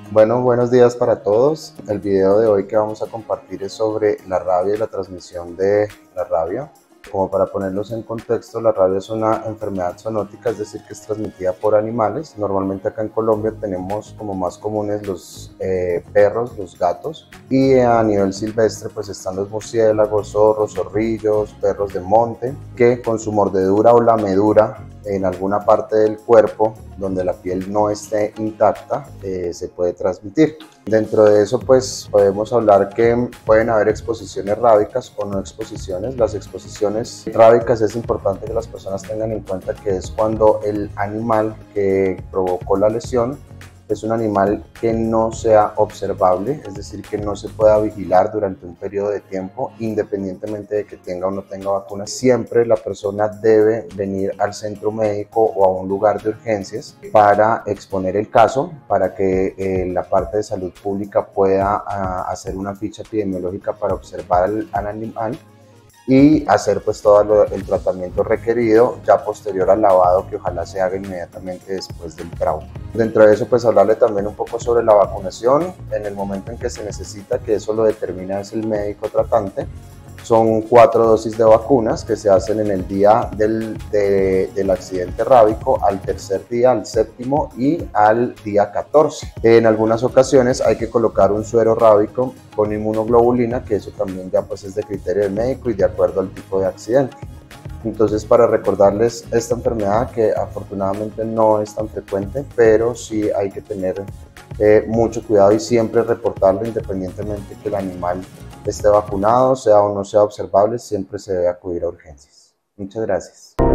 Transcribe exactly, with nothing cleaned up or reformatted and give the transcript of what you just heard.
Bueno, buenos días para todos. El video de hoy que vamos a compartir es sobre la rabia y la transmisión de la rabia. Como para ponerlos en contexto, la rabia es una enfermedad zoonótica, es decir, que es transmitida por animales. Normalmente acá en Colombia tenemos como más comunes los eh, perros, los gatos, y a nivel silvestre pues están los murciélagos, zorros, zorrillos, perros de monte, que con su mordedura o lamedura en alguna parte del cuerpo donde la piel no esté intacta eh, se puede transmitir. Dentro de eso pues podemos hablar que pueden haber exposiciones rábicas o no exposiciones. Las exposiciones rábicas es importante que las personas tengan en cuenta que es cuando el animal que provocó la lesión es un animal que no sea observable, es decir, que no se pueda vigilar durante un periodo de tiempo, independientemente de que tenga o no tenga vacuna. Siempre la persona debe venir al centro médico o a un lugar de urgencias para exponer el caso, para que eh, la parte de salud pública pueda uh, hacer una ficha epidemiológica para observar al, al animal y hacer pues todo lo, el tratamiento requerido ya posterior al lavado, que ojalá se haga inmediatamente después del trauma. Dentro de eso pues hablarle también un poco sobre la vacunación en el momento en que se necesita, que eso lo determina es el médico tratante. Son cuatro dosis de vacunas que se hacen en el día del, de, del accidente rábico, al tercer día, al séptimo y al día catorce. En algunas ocasiones hay que colocar un suero rábico con inmunoglobulina, que eso también ya pues es de criterio del médico y de acuerdo al tipo de accidente. Entonces, para recordarles esta enfermedad que afortunadamente no es tan frecuente, pero sí hay que tener eh, mucho cuidado y siempre reportarlo, independientemente que el animal esté vacunado, sea o no sea observable, siempre se debe acudir a urgencias. Muchas gracias.